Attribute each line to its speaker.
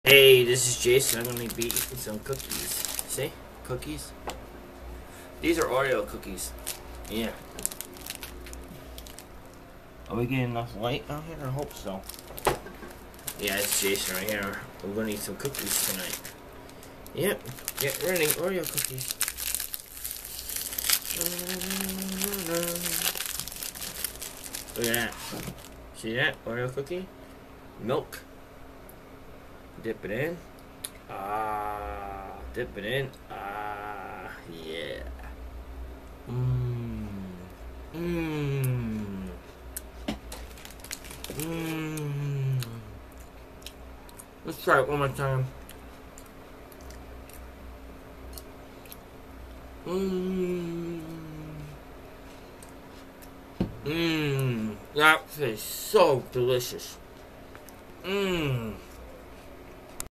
Speaker 1: Hey, this is Jason. I'm going to be eating some cookies. See? Cookies? These are Oreo cookies. Yeah. Are we getting enough light out here? I hope so. Yeah, it's Jason right here. We're going to eat some cookies tonight. Yep. Get ready. Oreo cookies. Look at that. See that? Oreo cookie? Milk. Dip it in. Dip it in. Yeah. Let's try it one more time. That tastes so delicious.